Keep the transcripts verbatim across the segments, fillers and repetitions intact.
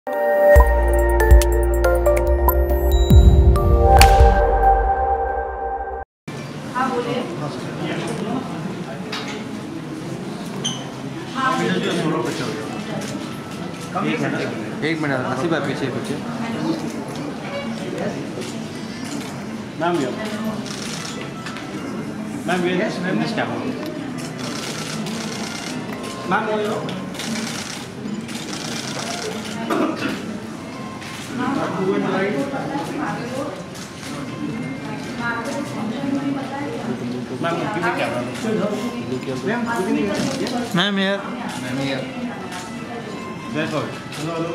एक मिनट नसीब है पीछे पीछे मैम ये मैम ये मैम दिस कैमरा मैम वो yo ma'am give me camera ma'am यार मैम यार That's all. Hello, hello.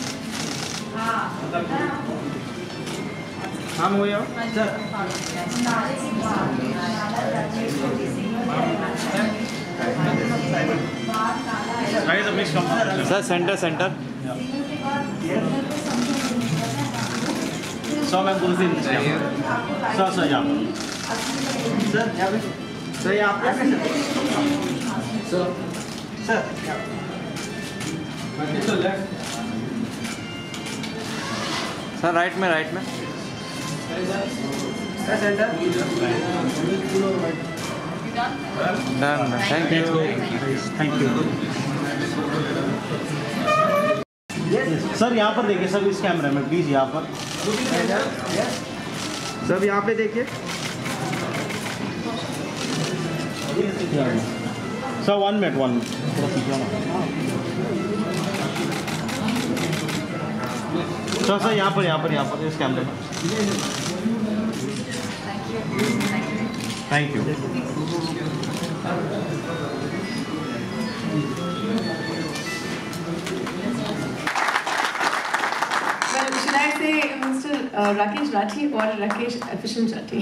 Ma'am, who are you? Sir. Guys, a mixed company. Sir, center, center. So, ma'am, who's in this camera? Sir, sir, yeah. Sir, yeah. Sir, yeah. Sir. Sir, yeah. Sir right में right में centre done thank you thank you sir यहाँ पर देखिए sir इस कैमरे में please यहाँ पर सब यहाँ पे देखिए sir one minute one minute थोड़ा पीछे ना सर सर यहाँ पर यहाँ पर यहाँ पर इस कैमरे में thank you Well, should I say Mister Uh, Rakesh Rathi or Rakesh Efficient Rathi?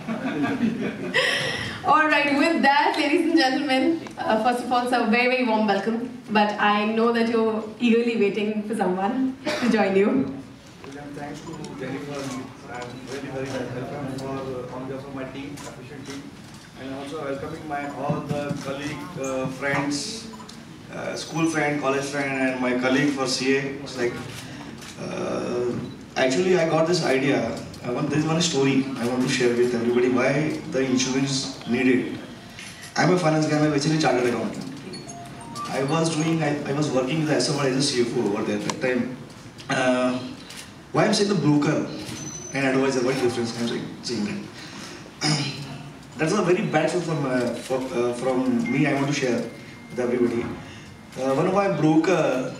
All right, with that, ladies and gentlemen, uh, first of all, sir, very, very warm welcome. But I know that you're eagerly waiting for someone to join you. Thanks to Jennifer. I'm very, very welcome for uh, on behalf of my team, efficient team, and also welcoming my all the colleague, uh, friends, uh, school friend, college friend, and my colleague for C A. It's like uh, actually I got this idea. I want there is one story I want to share with everybody why the insurance needed. I'm a finance guy. I'm basically chartered accountant. I was doing. I, I was working with S M R as a C F O over there at that time. Uh, Why I'm saying the broker and advisor, what difference I'm saying, saying that? That's a very bad thing from, uh, for, uh, from me I want to share with everybody. Uh, one of my broker,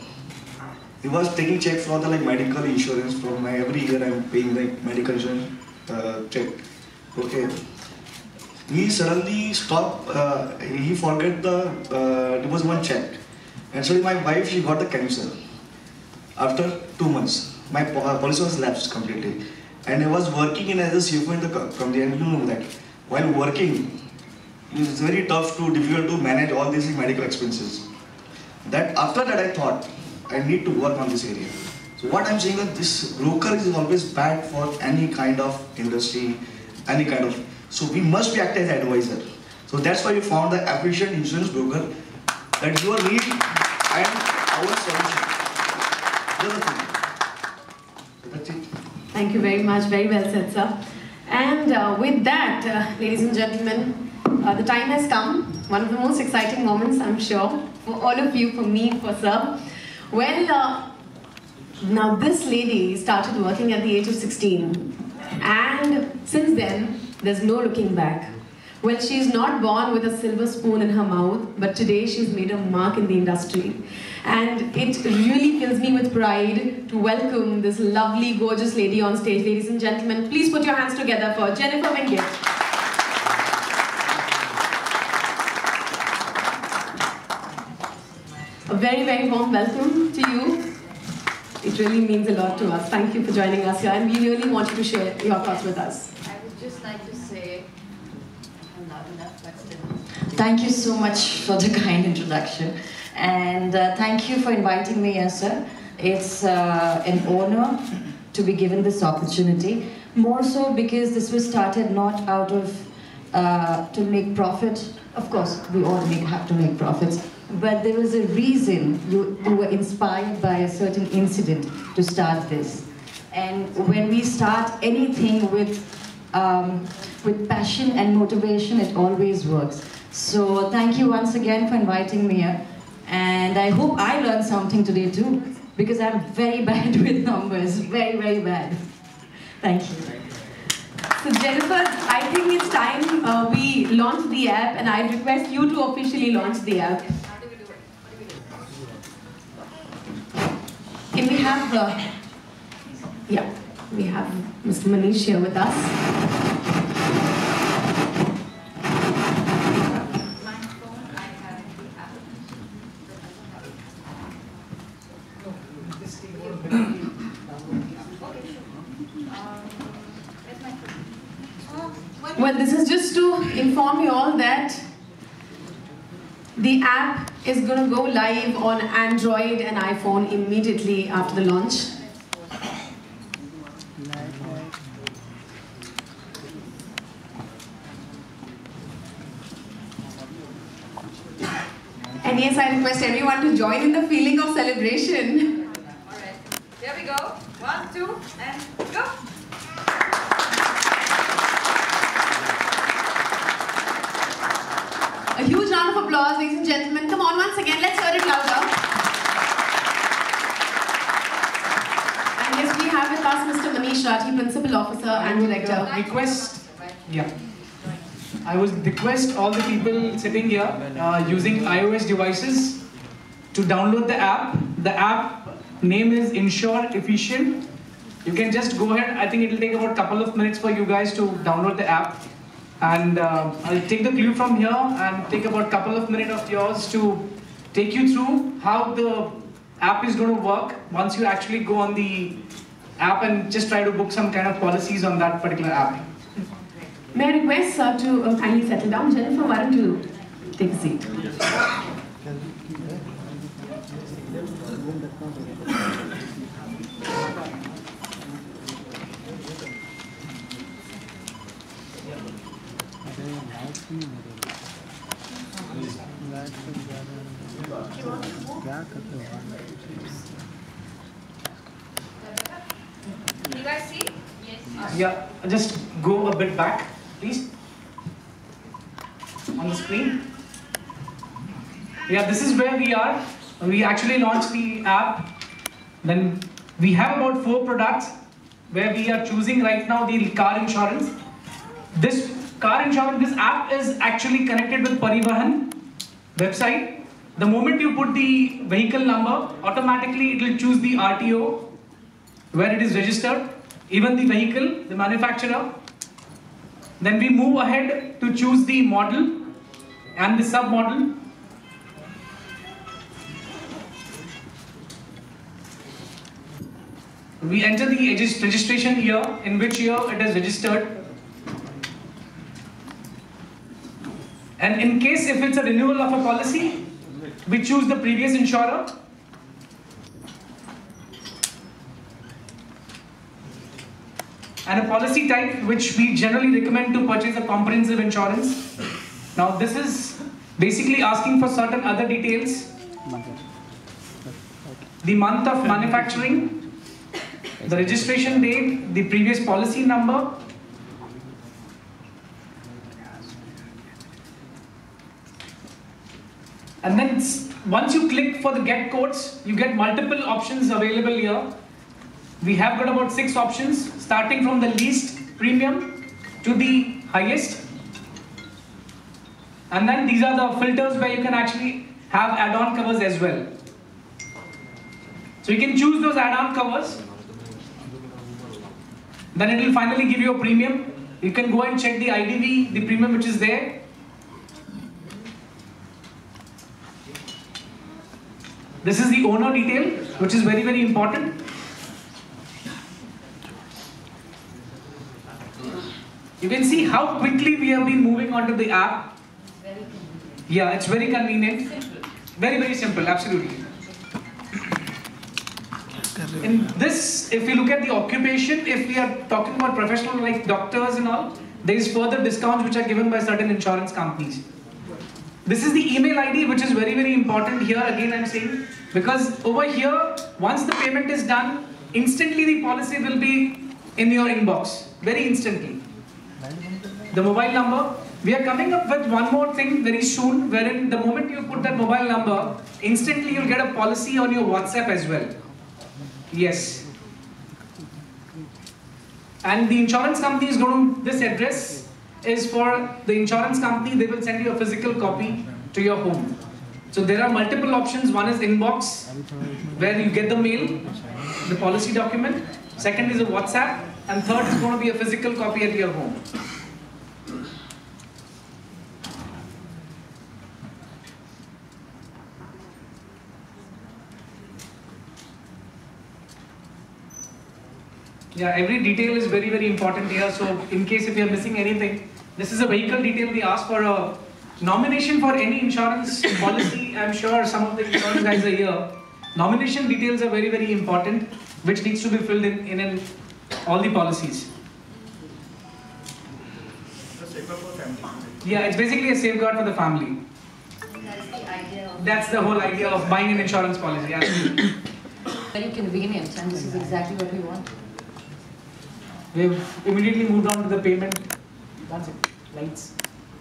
he was taking check for the like medical insurance from my, every year I'm paying like medical insurance uh, check. Okay. He suddenly stopped, uh, he forgot the, uh, there was one check. And so my wife, she got the cancer after two months. My policy was lapsed completely, and I was working in as a C F O in the company, and you know that while working, it's very tough to difficult to manage all these medical expenses. That after that I thought I need to work on this area. So what I'm saying that this broker is always bad for any kind of industry, any kind of. So we must be acting as advisor. So that's why we found the efficient insurance broker, that your need and our solution. That's the thing. Thank you very much. Very well said, sir. And uh, with that, uh, ladies and gentlemen, uh, the time has come. One of the most exciting moments, I'm sure, for all of you, for me, for sir. Well, uh, now this lady started working at the age of sixteen. And since then, there's no looking back. Well, she's not born with a silver spoon in her mouth, but today she's made a mark in the industry. And it really fills me with pride to welcome this lovely, gorgeous lady on stage. Ladies and gentlemen, please put your hands together for Jennifer Winget. A very, very warm welcome to you. It really means a lot to us. Thank you for joining us here, and we really want you to share your thoughts with us. I would just like to say, I'm not enough, but still. Thank you so much for the kind introduction. And uh, thank you for inviting me here, sir. It's uh, an honor to be given this opportunity. More so because this was started not out of uh, to make profit. Of course, we all make, have to make profits. but there was a reason. You, you were inspired by a certain incident to start this. And when we start anything with, um, with passion and motivation, it always works. So thank you once again for inviting me here. And I hope I learned something today too, because I'm very bad with numbers, very, very bad. Thank you. So Jennifer, I think it's time uh, we launch the app, and I request you to officially launch the app. Can we have, uh, yeah, we have Mister Manish here with us. Well, this is just to inform you all that the app is going to go live on Android and iPhone immediately after the launch. And yes, I request everyone to join in the feeling of celebration. All right, here we go. One, two, and go. A huge round of applause, ladies and gentlemen. Come on, once again, let's hear it louder. And yes, we have with us Mister Manish Rathi, Principal Officer and Director. Request, yeah. I would request all the people sitting here uh, using iOS devices to download the app. The app name is Ensure Efficient. You can just go ahead. I think it will take about a couple of minutes for you guys to download the app. And uh, I'll take the cue from here and take about a couple of minutes of yours to take you through how the app is going to work once you actually go on the app and just try to book some kind of policies on that particular app. May I request sir to uh, kindly settle down? Jennifer, why don't you take a seat? You guys see? Yes. Yeah, just go a bit back, please. On the screen. Yeah, this is where we are. We actually launched the app. Then we have about four products where we are choosing right now the car insurance. This car insurance, this app is actually connected with Parivahan website. The moment you put the vehicle number, automatically it will choose the R T O where it is registered, even the vehicle, the manufacturer. Then we move ahead to choose the model and the sub-model. We enter the registration year, in which year it is registered. And in case if it's a renewal of a policy, we choose the previous insurer. And a policy type which we generally recommend to purchase a comprehensive insurance. Now this is basically asking for certain other details. The month of manufacturing, the registration date, the previous policy number, and then once you click for the get quotes, you get multiple options available here. We have got about six options, starting from the least premium to the highest. And then these are the filters where you can actually have add-on covers as well. So you can choose those add-on covers. Then it will finally give you a premium. You can go and check the I D V, the premium which is there. This is the owner detail, which is very, very important. You can see how quickly we have been moving onto the app. Yeah, it's very convenient. Very, very simple, absolutely. In this, if you look at the occupation, if we are talking about professional like doctors and all, there is further discounts which are given by certain insurance companies. This is the email I D, which is very, very important here. Again, I'm saying, because over here, once the payment is done, instantly the policy will be in your inbox, very instantly. The mobile number, we are coming up with one more thing very soon, wherein the moment you put that mobile number, instantly you'll get a policy on your WhatsApp as well. Yes. And the insurance company is going to, this address is for the insurance company, they will send you a physical copy to your home. So there are multiple options. One is inbox, where you get the mail, the policy document. Second is a WhatsApp. And third is going to be a physical copy at your home. Yeah, every detail is very, very important here. So in case if you are missing anything, this is a vehicle detail. We ask for a nomination for any insurance policy. I'm sure some of the insurance guys are here. Nomination details are very, very important, which needs to be filled in in, in all the policies. Yeah, it's basically a safeguard for the family. That's the idea of That's the whole idea of buying an insurance policy. Absolutely. very convenient, and this is exactly what we want. We've immediately moved on to the payment. That's it. Lights.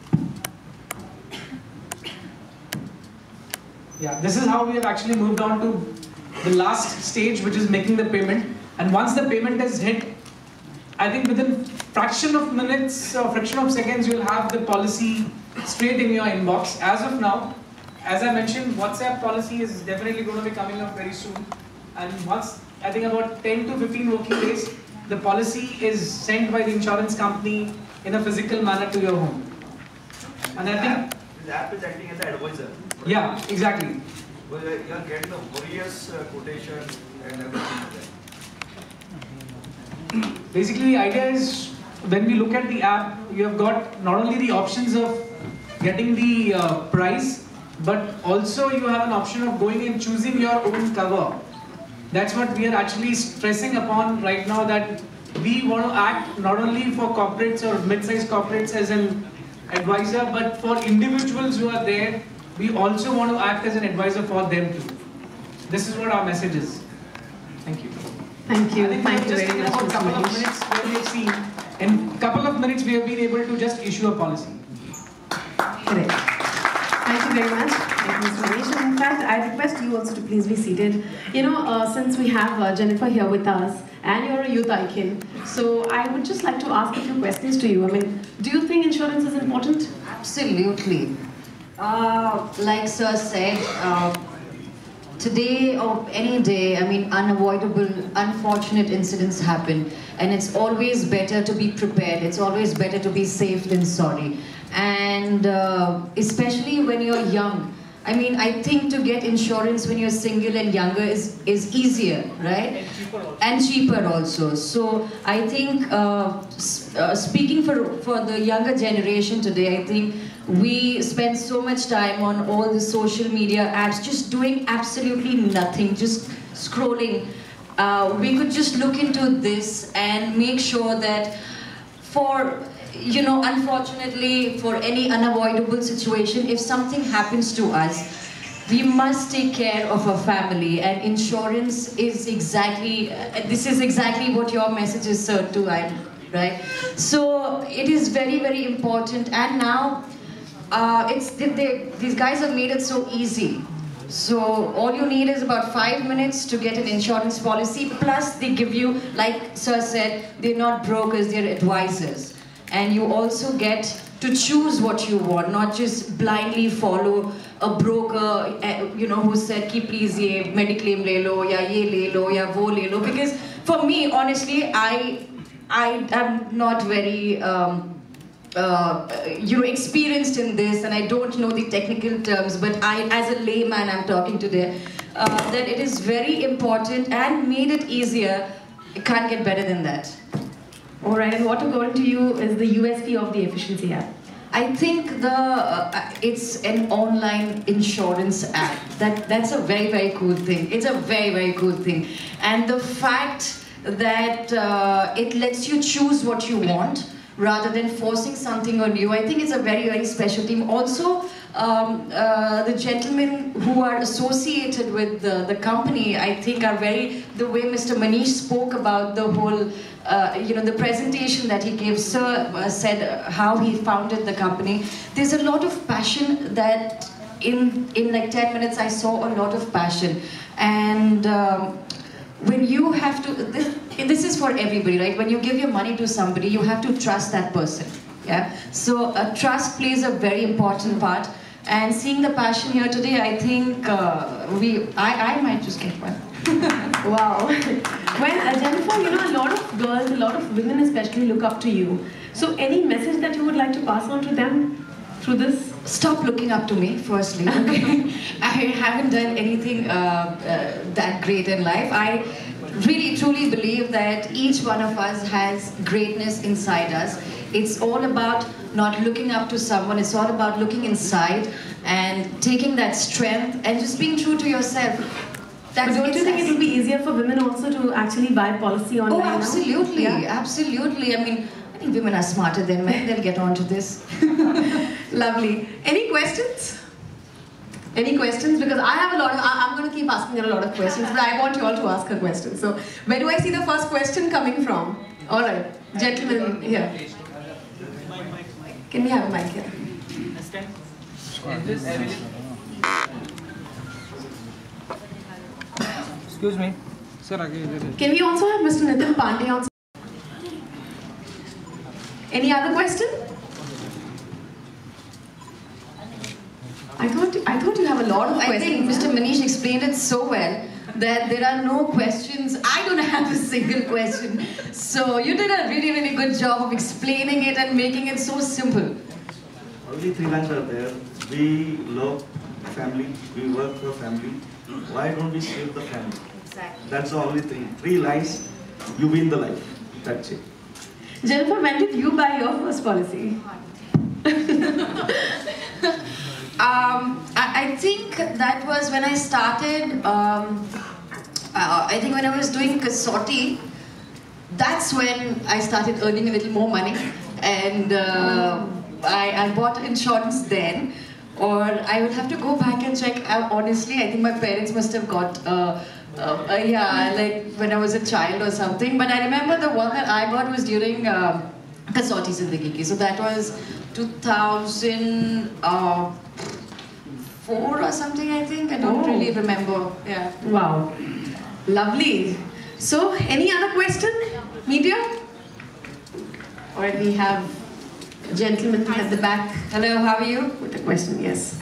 Yeah, this is how we have actually moved on to the last stage, which is making the payment. And once the payment is hit, I think within fraction of minutes or fraction of seconds, you'll have the policy straight in your inbox. As of now, as I mentioned, WhatsApp policy is definitely going to be coming up very soon. And once, I think about ten to fifteen working days, the policy is sent by the insurance company in a physical manner to your home. And I think the app is acting as an advisor. yeah, exactly. Well, you are getting the various uh, quotation and everything. Basically, the idea is when we look at the app, you have got not only the options of getting the uh, price, but also you have an option of going and choosing your own cover. That's what we are actually stressing upon right now, that we want to act not only for corporates or mid-sized corporates as an advisor, but for individuals who are there, we also want to act as an advisor for them too. This is what our message is. Thank you. Thank you. I think Thank we you have just very in much, about a couple of Mr. Mahesh. minutes where we have seen, in a couple of minutes we have been able to just issue a policy. Correct. Thank you very much. Thank you, Mister Mahesh. In fact, I request you also to please be seated. You know, uh, since we have uh, Jennifer here with us, and you're a youth icon, so I would just like to ask a few questions to you. I mean, do you think insurance is important? Absolutely. Uh, like Sir said, uh, today or any day, I mean, unavoidable, unfortunate incidents happen, and it's always better to be prepared. It's always better to be safe than sorry. And uh, especially when you're young. I mean, I think to get insurance when you're single and younger is, is easier, right? And cheaper also. And cheaper also. So I think, uh, uh, speaking for, for the younger generation today, I think we spend so much time on all the social media apps, just doing absolutely nothing, just scrolling. Uh, we could just look into this and make sure that for, you know, unfortunately, for any unavoidable situation, if something happens to us, we must take care of our family, and insurance is exactly, uh, this is exactly what your message is, sir, too, I, right? So it is very, very important, and now uh, it's they, they, these guys have made it so easy. So all you need is about five minutes to get an insurance policy, plus they give you, like Sir said, they're not brokers, they're advisors. And you also get to choose what you want, not just blindly follow a broker, you know, who said, "Ki please ye mediclaim le lo, ya ye le lo, ya wo le lo." Because for me, honestly, I, I am not very, um, uh, you know, experienced in this, and I don't know the technical terms. But I, as a layman, I'm talking today, uh, that it is very important and made it easier. It can't get better than that. All right, and what according to you is the U S P of the Efficiency app? I think the uh, it's an online insurance app. That that's a very very cool thing. It's a very very cool thing, and the fact that uh, it lets you choose what you want rather than forcing something on you. I think it's a very, very special team. Also, um, uh, the gentlemen who are associated with the, the company, I think are very, the way Mister Manish spoke about the whole, uh, you know, the presentation that he gave, Sir uh, said how he founded the company. There's a lot of passion that in, in like ten minutes I saw a lot of passion. And um, when you have to, this, this is for everybody, right? When you give your money to somebody, you have to trust that person, yeah? So uh, trust plays a very important part. And seeing the passion here today, I think uh, we, I, I might just get one. Wow. Well, uh, Jennifer, you know, a lot of girls, a lot of women especially look up to you. So any message that you would like to pass on to them through this? Stop looking up to me, firstly. Okay? I haven't done anything uh, uh, that great in life. I really, truly believe that each one of us has greatness inside us. It's all about not looking up to someone. It's all about looking inside and taking that strength and just being true to yourself. That's But don't you think it will be easier for women also to actually buy policy online? Oh, absolutely, now? Yeah. absolutely. I mean, I think women are smarter than men. They'll get onto this. Lovely. Any questions? Any questions? Because I have a lot of, I, I'm going to keep asking you a lot of questions, but I want you all to ask a question. So, where do I see the first question coming from? All right, gentlemen here. Can we have a mic here? Excuse me. Sir, again. Can we also have Mister Nitin Pandey on? Any other question? I thought I thought you have a lot of I questions. think Mister Manish explained it so well that there are no questions. I don't have a single question. So you did a really, really good job of explaining it and making it so simple. Only three lines are there. We love family. We work for family. Why don't we save the family? Exactly. That's the only thing. Three lines, you win the life. That's it. Jennifer, when did you buy your first policy? Um, I, I think that was when I started, um, uh, I think when I was doing Kasauti, that's when I started earning a little more money. And uh, I, I bought insurance then. Or I will have to go back and check. Uh, honestly, I think my parents must have got, uh, uh, uh, yeah, like when I was a child or something. But I remember the one that I got was during uh, Kasauti Zindagi Ki. So that was two thousand four or something, I think. I don't Oh. really remember. Yeah. Wow. Lovely. So, any other question? Media? Or we have a gentleman at the back. Hello, how are you? With a question, yes.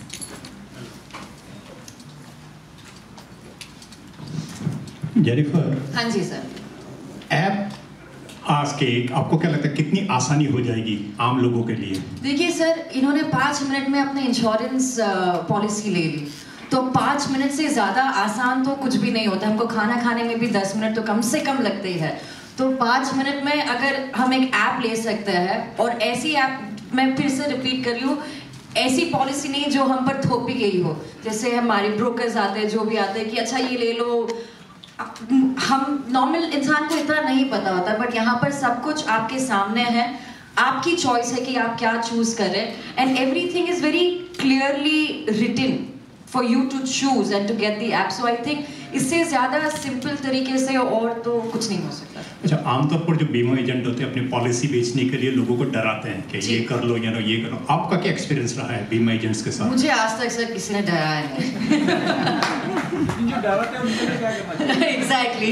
Jennifer, हाँ जी sir. App आज के आपको क्या लगता है कितनी आसानी हो जाएगी आम लोगों के लिए? देखिए सर, इन्होंने पाँच मिनट में अपने इंश्योरेंस पॉलिसी ले ली. तो पाँच मिनट से ज़्यादा आसान तो कुछ भी नहीं होता. हमको खाना खाने में भी दस मिनट तो कम से कम लगते ही है. तो पाँच मिनट में अगर हम एक ऐप ले सकते हैं, और ऐसी ऐप, मैं फिर से रिपीट कर रही हूँ, ऐसी पॉलिसी नहीं जो हम पर थोपी गई हो. जैसे हमारे ब्रोकर्स आते हैं, जो भी आते हैं कि अच्छा ये ले लो. हम नॉर्मल इंसान को इतना नहीं पता होता, बट यहाँ पर सब कुछ आपके सामने है. आपकी चॉइस है कि आप क्या चूज कर रहे हैं. And everything is very clearly written for you to choose and to get the app. So I think इससे ज्यादा सिंपल तरीके से और तो कुछ नहीं हो सकता. अच्छा, आमतौर पर जो बीमा एजेंट होते हैं अपनी पॉलिसी बेचने के लिए लोगों को डराते हैं कि ये कर लो या ना ये कर लो. आपका क्या एक्सपीरियंस रहा है बीमा एजेंट्स के साथ? मुझे आज तक सर किसी ने डराया नहीं. जो डराते हैं उनके लिए क्या करना चाहिए? एग्जैक्टली.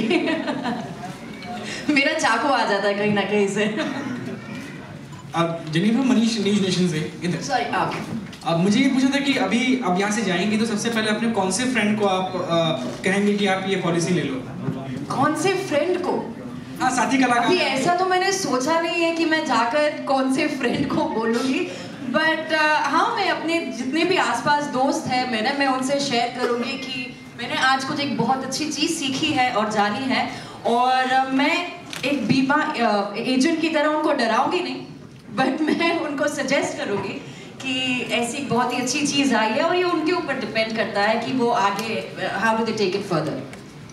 मेरा चाकू आ जाता है कहीं ना कहीं से. अब जेनिफर, मनीष न्यूज नेशन से इधर. सॉरी. ओके. अब मुझे ये पूछा था कि अभी अब यहाँ से जाएंगे तो सबसे पहले अपने कौन से फ्रेंड को आप आ, कहेंगे कि आप ये पॉलिसी ले लो? कौन से फ्रेंड को? हाँ, साथी कलाकार. अभी ऐसा तो मैंने सोचा नहीं है कि मैं जाकर कौन से फ्रेंड को बोलूँगी. बट हाँ, मैं अपने जितने भी आसपास दोस्त हैं मेरे, मैं उनसे शेयर करूँगी कि मैंने आज कुछ एक बहुत अच्छी चीज़ सीखी है और जानी है. और मैं एक बीमा एजेंट की तरह उनको डराऊंगी नहीं, बट मैं उनको सजेस्ट करूँगी कि ऐसी बहुत ही अच्छी चीज़ आई है, और ये उनके ऊपर डिपेंड करता है कि वो आगे how do they take it further.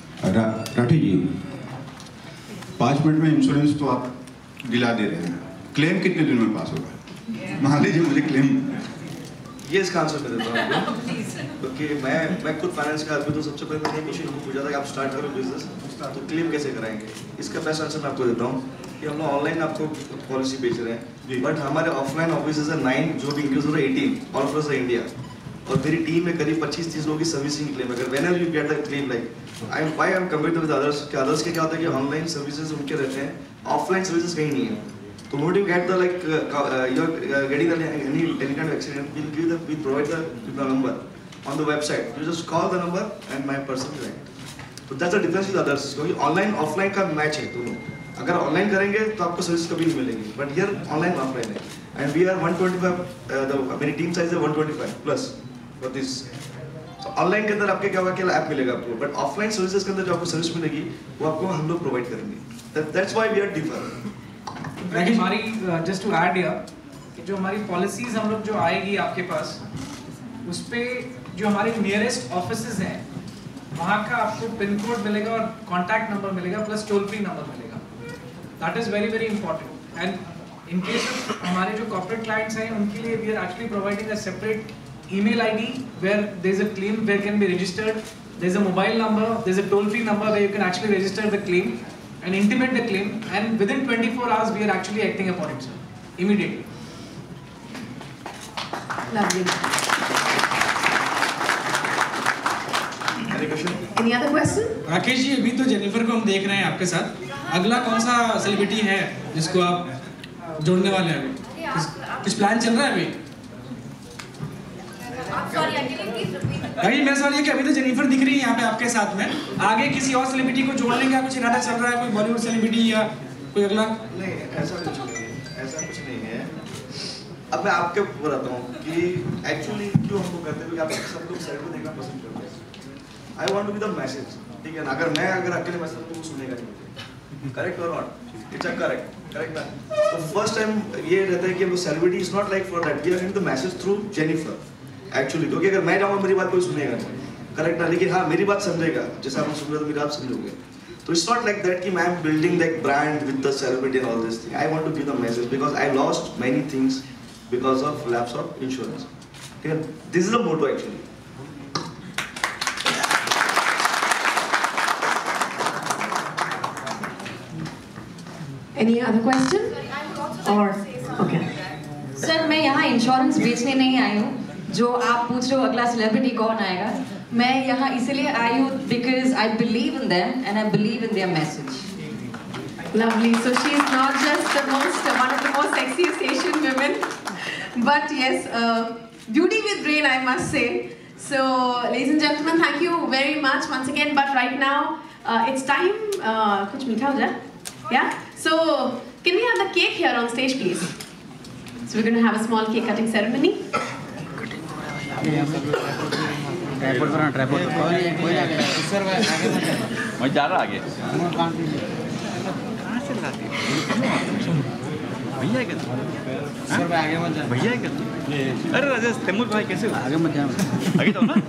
Rathi ji, पाँच मिनट में इंश्योरेंस तो आप दिला दे रहे हैं, क्लेम कितने दिन में पास होगा? मान लीजिए मुझे क्लेम, ये इसका आंसर मैं देता हूँ आपको, क्योंकि मैं मैं खुद फाइनेंस का आदमी, तो सबसे पहले मैंने क्वेश्चन को पूछा था कि आप स्टार्ट करो बिजनेस तो क्लेम कैसे कराएंगे। इसका बेस्ट आंसर मैं आपको देता हूँ कि हम लोग ऑनलाइन आपको पॉलिसी बेच रहे हैं, बट हमारे ऑफलाइन ऑफिस है नाइन, जो भी इंक्रीज हो रहा है eighteen all over the India, और मेरी टीम में करीब पच्चीस तीस लोगों की सर्विसिंग क्लेम। अगर whenever you get the claim like I am why I am compare with others, कि अदर्स के क्या होता है कि ऑनलाइन सर्विसेज उनके रहते हैं, ऑफलाइन सर्विसेज कहीं नहीं है। तो what you get the like uh, uh, you're uh, getting the any any kind of accident, we'll give the we provide the, the number on the website. You just call the number and my person will write. So that's the difference with others. क्योंकि online offline का match है दोनों। अगर online करेंगे तो आपको service कभी नहीं मिलेगी, बट हियर ऑनलाइन ऑफलाइन है। And we are one twenty five, मेरी टीम साइज है one twenty five plus for this. तो ऑनलाइन के अंदर आपके क्या होगा कि ऐप मिलेगा आपको, बट ऑफलाइन सर्विसेज के अंदर जो आपको सर्विस मिलेगी वो आपको हम लोग प्रोवाइड करेंगे। That's why we are differ. हमारी जस्ट टू ऐड हियर कि जो हमारी पॉलिसीज हम लोग जो आएगी आपके पास, उस पर जो हमारे नियरेस्ट ऑफिसेज हैं वहाँ का आपको पिन कोड मिलेगा और कॉन्टैक्ट नंबर मिलेगा प्लस टोल फ्री नंबर मिलेगा। That is very very important. And in case of हमारे जो कॉर्पोरेट क्लाइंट्स हैं उनके लिए we are actually providing a separate email I D where there is a claim where can be registered, there is a mobile number, there is a toll free number where you can actually register the claim and intimate the claim, and within twenty-four hours we are actually acting upon it, sir, immediately. Lovely. Any question? Any other question? Rakesh ji, अभी तो Jennifer को हम देख रहे हैं आपके साथ, अगला कौन सा सेलिब्रिटी है जिसको आप जोड़ने वाले हैं अभी? कुछ प्लान चल रहा है अभी? भाई मैं सवाल ये कि अभी तो जेनिफर दिख रही है यहाँ पे आपके साथ में, आगे किसी और सेलिब्रिटी को जोड़ने का कुछ इरादा चल रहा है, कोई बॉलीवुड सेलिब्रिटी या कोई अगला? नहीं, ऐसा कुछ नहीं है, ऐसा कुछ नहीं है। अब मैं आपके बताता हूँ कि एक्चुअली क्यों हम लोग करते हैं, क्योंकि आप सब लोग साइड को देखना पसंद करते हैं। I want to be the message, ठीक है ना? अगर मैं अगर अकेले मैसेज तो वो सुनेगा नहीं, करेक्ट और not? It's a correct correct ना? तो फर्स्ट टाइम ये रहता है कि वो celebrity is not like for that, we are getting the message through Jennifer actually, क्योंकि अगर मैं जाऊँगा मेरी बात कोई सुनेगा नहीं, करेक्ट ना? लेकिन हाँ मेरी बात समझेगा, जैसे आप सुन रहे हो तो मेरी आप समझोगे। तो इट्स नॉट लाइक दैट कि मैं am building that brand with the celebrity and all this thing. I want to give the message because I lost many things because of lapse of insurance, ठीक है? This is the motto actually. Any other question? Or okay. Sir मैं यहाँ insurance बेचने नहीं आई हूँ, जो आप पूछ रहे हो अगला सेलिब्रिटी कौन आएगा, मैं यहाँ इसलिए आई हूँ because I believe in them and I believe in their message. Lovely. So she is not just the most, one of the most sexiest Asian women, but yes, uh, beauty with brain, I must say. So, ladies and gentlemen, thank you very much once again. But right now, uh, it's time. Uh, kuch meetha ho jaye? Yeah. So, can we have the cake here on stage, please? So we're going to have a small cake cutting ceremony. Tripod पर tripod कोई कोई आगे sir मैं जा रहा आगे कहाँ से लगाती भैया क्या सर मैं आगे मत जा भैया क्या अरे राजेश तैमूर भाई कैसे आगे मत जा आगे तो ना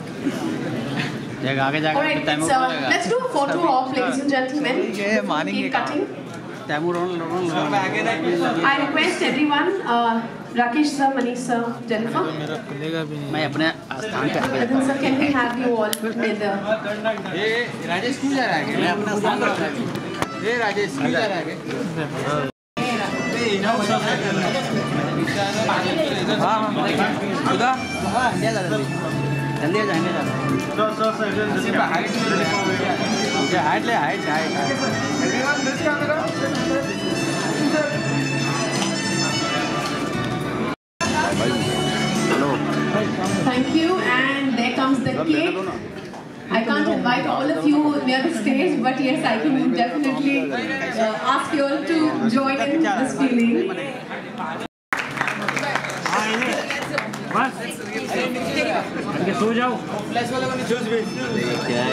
जगह आगे जाकर Alright, Taimur so let's do a photo op, ladies and gentlemen. ये मानेंगे Cake cutting. तैमूर रोन रोन सर मैं आगे I request everyone, uh, Rakesh sir, Manish sir, Jennifer. मैं अपने स्थान पे आगे Nitin sir, can we have you all together? ये राजेश क्यों जा रहा है मैं अपना स्थान पर आगे ये राजेश क्यों जा रहा है हाँ हाँ उदा हाँ इंडिया जा रहा है जल्दी आ जाएंगे sir sir sir height height ले height Thank you, and there comes the cake. I can't invite all of you near the stage, but yes, I can definitely uh, ask you all to join in this feeling. बस सो जाओ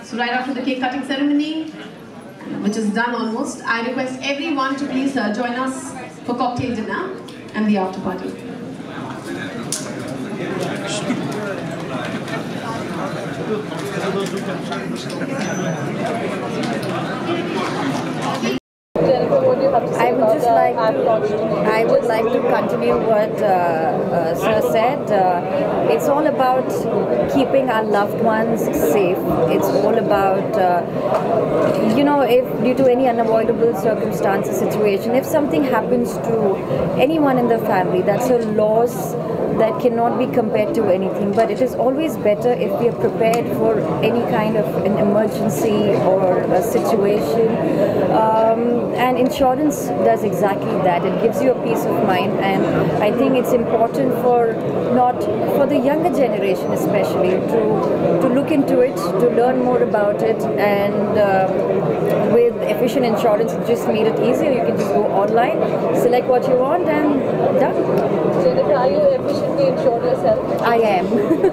So right after the cake cutting ceremony, which is done almost, I request everyone to please uh, join us for cocktail dinner and the after party. I would just like to, I would like to continue what uh, uh, Sir said. Uh, it's all about keeping our loved ones safe. It's all about, uh, you know, if due to any unavoidable circumstances, situation, if something happens to anyone in the family, that's a loss that cannot be compared to anything. But it is always better if we are prepared for any kind of an emergency or a situation. Um, and insurance does exactly that. It gives you a peace of mind, and I think it's important for not for the younger generation especially to to look into it, to learn more about it, and um, with efficient insurance, it just made it easier. You can just go online, select what you want, and done. Jennifer, are you efficiently insured yourself? I am.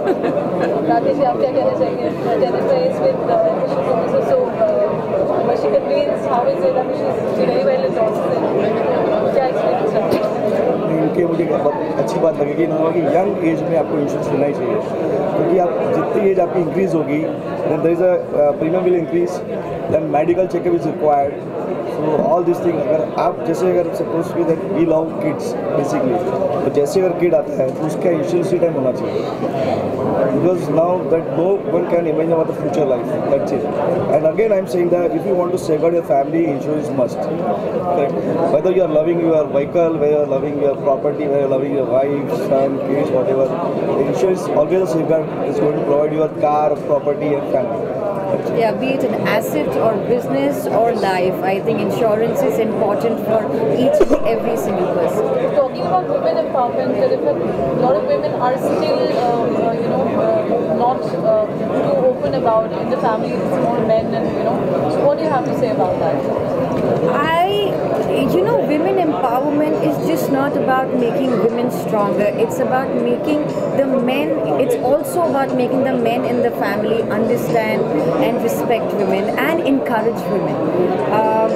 Rakesh, आप क्या कहना चाहिए? Jennifer is with uh, efficient also, so uh, was she convinced? How is it? I mean, she's very well endorsed. क्या experience रहा? इनके मुझे बहुत अच्छी बात लगेगी इन्होंने कि यंग एज में आपको इंश्योरेंस लेना ही चाहिए, क्योंकि आप जितनी एज आपकी इंक्रीज होगी then there is a uh, premium will increase, then medical checkup is required. So all these things, अगर आप जैसे अगर सपोज कि that we love kids basically, तो जैसे अगर किड आता है तो उसका इंश्योरेंस टाइम होना चाहिए, because now that no one can imagine about the future life. That's it. And again I am saying that if you want to safeguard your family, insurance must. Correct? Whether you are loving your vehicle, whether you are loving your property, whether you are loving your wife, son, kids, whatever, the insurance always a safeguard is going to provide your car, property and family. Yeah, be it an asset or business or life, I think insurance is important for each and every single person. Talking about women empowerment, a lot of women are still, uh, uh, you know, uh, not uh, too open about in the family. It's more men, and you know. So what do you have to say about that? I, you know, women empowerment is just not about making women stronger. It's about making the men. It's also about making the men in the family understand and respect women and encourage women. Um,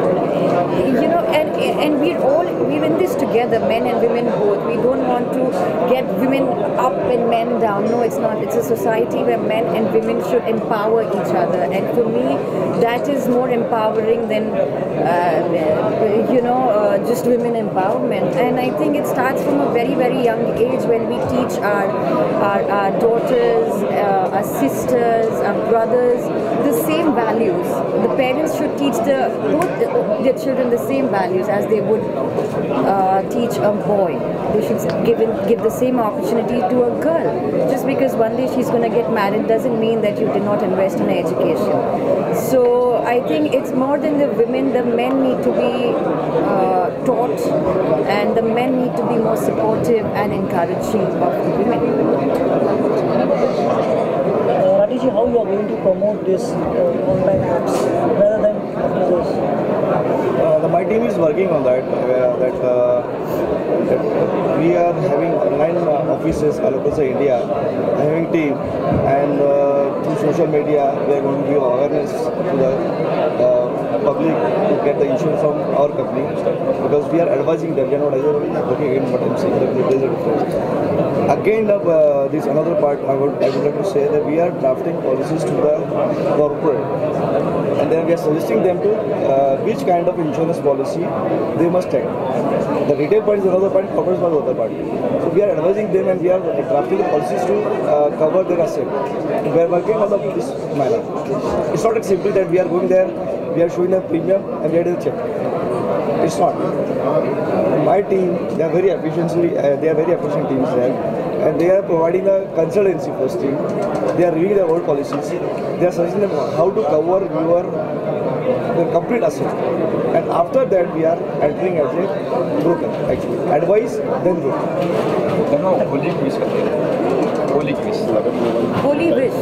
you know, and and we're all we're in this together, men and women both. We don't want to get women up and men down. No, it's not. It's a society where men and women should empower each other. And for me, that is more empowering than uh, you know uh, just women empowerment. And I think it starts from a very very young age when we teach our our, our daughters, uh, our sisters, our brothers the same values. The parents should teach the both the, their children the same values as they would uh, teach a boy. They should give in, give the same opportunity to a girl. Just because one day she's going to get married doesn't mean that you did not invest in her education. So I think it's more than the women. The men need to be uh, taught, and the men need to be more supportive and encouraging of the women. Rakesh, how you are going to promote this uh, online apps rather than others? Uh, the, my team is working on that. Uh, that, uh, that we are having online uh, offices all across India, having team, and uh, through social media we are going to give awareness to the uh, public to get the insurance from our company, because we are advising them. We are not okay, again what I'm saying, that there is a difference. Again, uh, this another part I would, I would like to say that we are drafting policies to the corporate, and then we are suggesting them to uh, which kind of insurance policy they must take. The retail part is another part, corporate part is another part. So we are advising them, and we are drafting the policies to uh, cover their asset. We are working on the, this manner. It's not simple that we are going there, we are showing them premium, and we are doing the check. It's not. My team, they are very efficiently, uh, they are very efficient teams there, and they are providing a consultancy first thing. They are reviewing their old policies. They are suggesting them how to cover your the complete asset, and after that we are entering as a broker. Actually, advice then broker. Holy wish.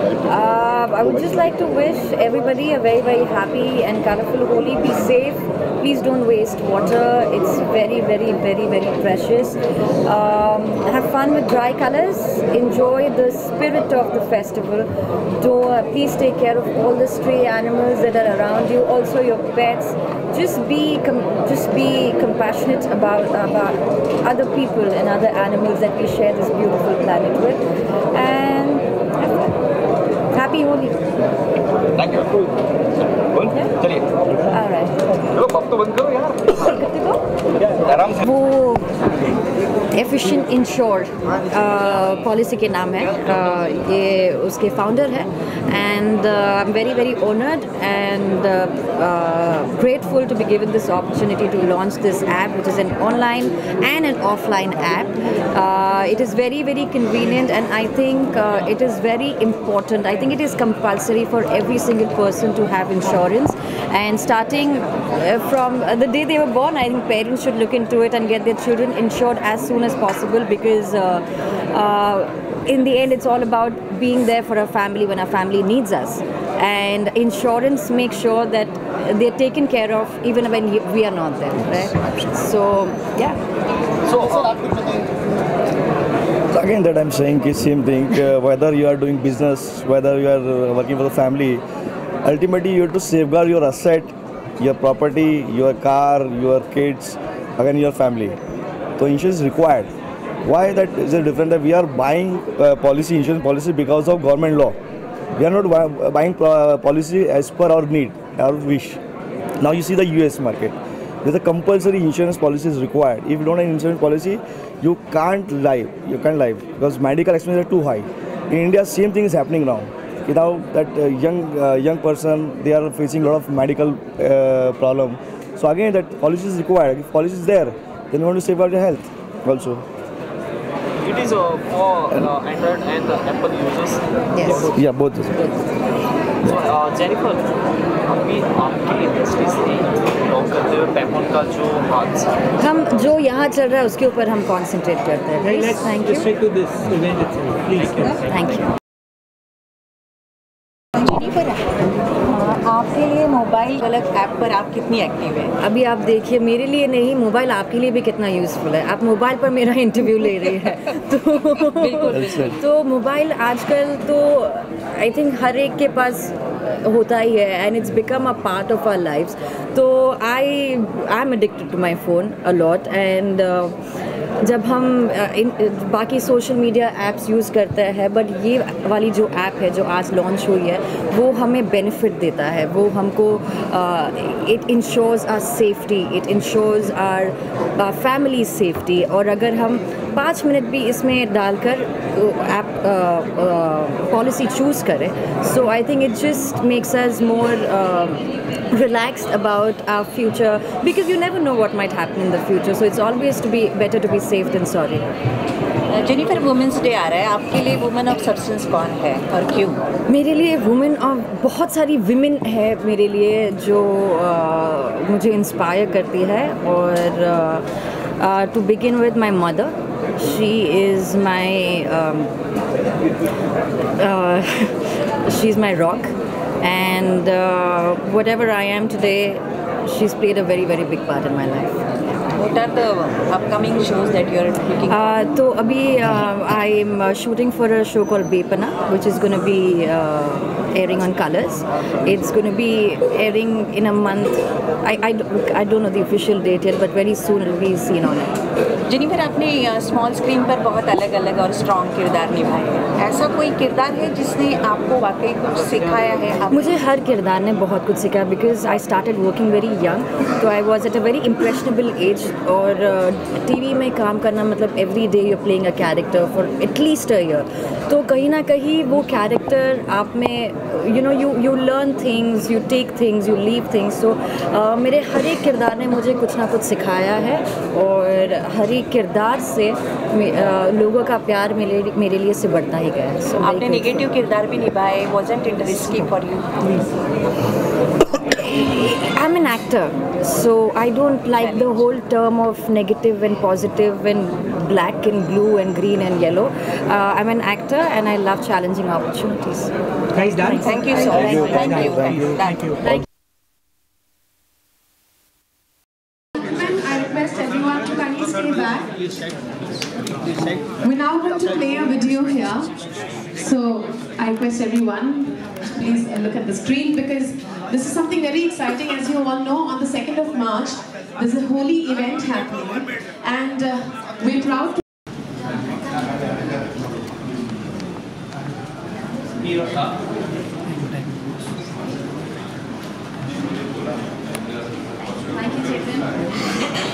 Uh, I would just like to wish everybody a very very happy and colorful Holi. Be safe. please don't waste water. It's very, very, very, very precious. Um, have fun with dry colors. Enjoy the spirit of the festival. Do, uh, please take care of all the stray animals that are around you. Also your pets. Just be, com just be compassionate about about other people and other animals that we share this beautiful planet with. And happy Holi. Thank you. चलिए Alright. चलो अब तो बंद करो यार आराम से वो एफिशिएंट इंश्योर पॉलिसी के नाम है uh, ये उसके फाउंडर है and uh, I'm very very honored and uh, uh, grateful to be given this opportunity to launch this app, which is an online and an offline app. Uh, it is very very convenient and I think uh, it is very important. I think it is compulsory for every single person to have insurance, and starting uh, from uh, the day they were born, I think parents should look into it and get their children insured as soon as possible, because uh, uh, in the end it's all about being there for our family when our family needs us, and insurance makes sure that they're taken care of even when we are not there, right? So yeah. So, so again that I'm saying is same thing, uh, whether you are doing business, whether you are uh, working for the family, ultimately you have to safeguard your asset, your property, your car, your kids, again your family. So insurance is required. Why that is it different? That we are buying uh, policy, insurance policy because of government law. We are not buy, buying uh, policy as per our need, our wish. Now you see the U S market. There's a compulsory insurance policy is required. If you don't have insurance policy, you can't live. You can't live because medical expenses are too high. In India, same thing is happening now. Now that uh, young uh, young person, they are facing a lot of medical uh, problem. So again, that policy is required. If policy is there, then you want to safeguard your health also. It is uh, for uh, Android and uh, Apple users. Yes. Yeah, both. So uh, Jennifer, अभी आपकी industry से launch करते हुए पेपॉन का जो हादसा हम जो यहाँ चल रहा है उसके ऊपर हम कंसंट्रेट करते हैं. Thank you. Straight to this event itself, please. Thank you. आपके लिए मोबाइल अलग ऐप पर आप कितनी एक्टिव हैं? अभी आप देखिए, मेरे लिए नहीं, मोबाइल आपके लिए भी कितना यूज़फुल है. आप मोबाइल पर मेरा इंटरव्यू ले रही है तो तो मोबाइल आजकल तो आई थिंक हर एक के पास होता ही है, and it's become a part of our lives. तो I I am addicted to my phone a lot, and जब हम इन बाकी सोशल मीडिया ऐप्स यूज़ करते हैं, बट ये वाली जो ऐप है जो आज लॉन्च हुई है वो हमें बेनिफिट देता है. वो हमको it ensures our safety, it ensures our family safety. और अगर हम पाँच मिनट भी इसमें डालकर ऐप पॉलिसी चूज़ करें, so I think it just makes us more relaxed about our future, because you never know what might happen in the future, so it's always to be better to be safe than sorry. Jennifer women's day आ रहा है, आपके लिए women of substance कौन है और क्यों? मेरे लिए वुमेन ऑफ बहुत सारी विमेन है मेरे लिए जो uh, मुझे इंस्पायर करती है. और to begin with my mother, she is my she is my rock. And uh, whatever I am today, she's played a very very big part in my life. What are the upcoming shows that you are looking for? Uh, so abhi uh, I am uh, shooting for a show called Bepana, which is going to be uh, airing on Colors. It's going to be airing in a month. I, I, I don't know the official date yet, but very soon it will be seen on it. Jennifer, आपने small screen पर बहुत अलग अलग और strong किरदार निभाए हैं. ऐसा कोई किरदार है जिसने आपको वाकई कुछ सिखाया है? आप... मुझे हर किरदार ने बहुत कुछ सिखाया, because I started working very young. तो I was at a very impressionable age. और टीवी uh, में काम करना मतलब every day you playing a character for at least a year. तो कहीं ना कहीं वो कैरेक्टर आप में you know you you learn things, you take things, you leave things. तो मेरे हर एक किरदार ने मुझे कुछ ना कुछ सिखाया है, और हर एक किरदार से uh, लोगों का प्यार मेरे मेरे लिए से बढ़ता ही गया है. so आपने नेगेटिव किरदार भी निभाए. wasn't it risky for you? I'm an actor, so I don't like the whole term of negative and positive and black and blue and green and yellow. Uh, I'm an actor and I love challenging opportunities. Guys, done? Thank you so much. Thank you. Thank you. Thank you. Thank you. So I request everyone to please look at the screen, because this is something very exciting. As you all know, on the second of March, there's a holy event happening, and uh, we're proud to Thank you, Chetan.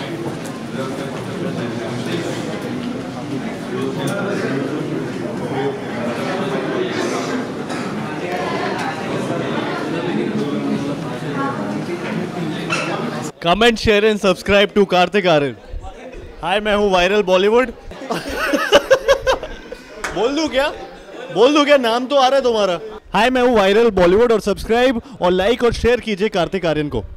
Comment share and subscribe to Kartik Aaryan. Hi, मैं हूँ viral Bollywood. बोल दूँ क्या बोल दूँ क्या नाम तो आ रहा है तुम्हारा। हाय, मैं हूँ वायरल बॉलीवुड, और सब्सक्राइब और लाइक और शेयर कीजिए कार्तिक आर्यन को।